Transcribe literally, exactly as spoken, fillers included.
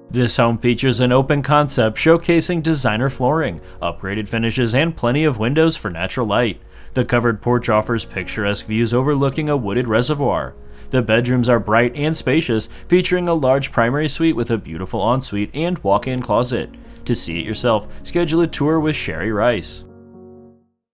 This home features an open concept showcasing designer flooring, upgraded finishes, and plenty of windows for natural light. The covered porch offers picturesque views overlooking a wooded reservoir. The bedrooms are bright and spacious, featuring a large primary suite with a beautiful ensuite and walk-in closet. To see it yourself, schedule a tour with Cherie Rice.